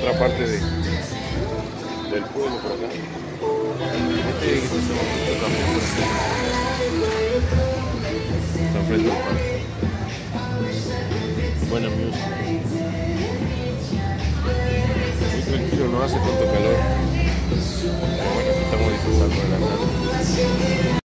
otra parte del pueblo por acá. Este es un poquito también por aquí. Está frente al parque. Buena música. Muy tranquilo, no hace tanto calor. Pero bueno, aquí estamos disfrutando de la tarde.